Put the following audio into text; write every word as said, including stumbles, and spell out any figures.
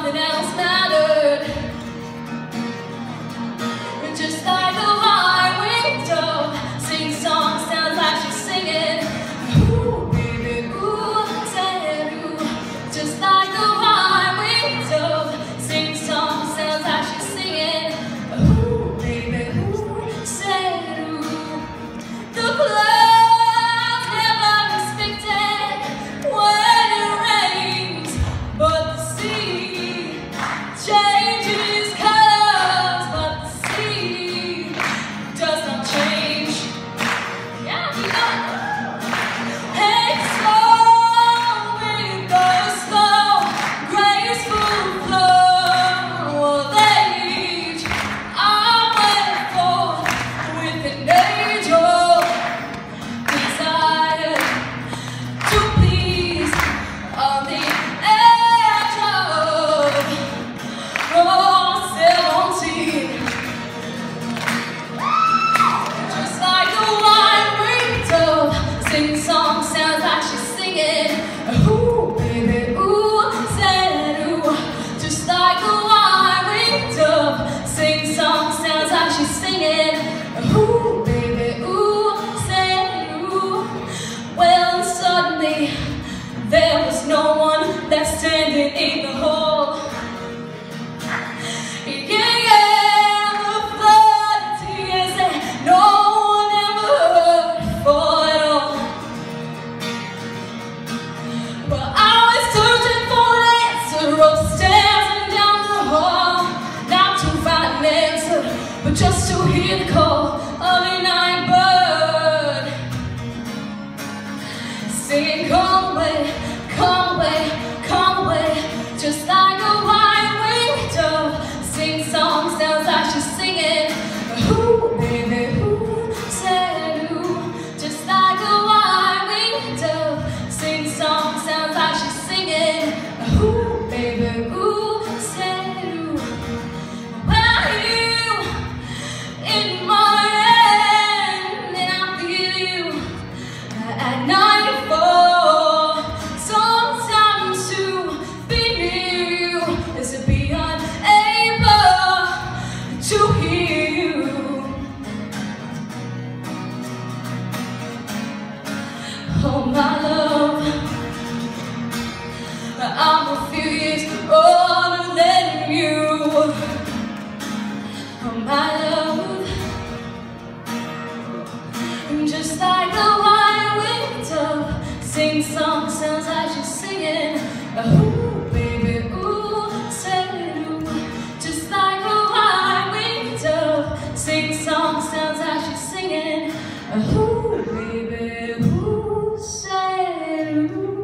nothing else mattered. Just like a white-winged dove, sing songs, sounds like she's singing. Ooh, baby, ooh, said ooh. Just like a white-winged dove, sing songs, sounds like she's singing. Ooh, baby, ooh, said ooh. The clouds never expected when it rains, but the sea changes colors, but the sea does not change. Yeah, we got and slow with the slow, graceful flow of age. I went forth with an angel desire to please on the edge of oh, seventeen. Just like a white-winged dove, sing song, sounds like she's singing. Ooh, baby, ooh, said ooh. Just like a white-winged dove, sing song, sounds like she's singing. Ooh, baby, ooh, said ooh. Well, suddenly there was no one left standing in the hall. Yeah, yeah, the flood of tears that no one ever heard before at all. But I was searching for an answer upstairs and down the hall, not to find an answer, but just to hear the call of a night bird singing, come away, come away, come away. Just like a white-winged dove, sing songs, sounds like she's singing. Ooh, baby, ooh, said ooh. Just like a white-winged dove, sing songs, sounds like she's singing. Ooh, baby, ooh, said ooh. When I hear you in my hand, and I feel you at nightfall. Sometimes to be near you is to be unable to hear you. Oh, my love, I'm a few years older than you. Oh, my love, just like a white-winged dove, sing song, sounds like she's singing. Ooh, baby, ooh, said ooh. Just like a white-winged dove, sing song, sounds like she's singing. Ooh, baby, ooh, said ooh.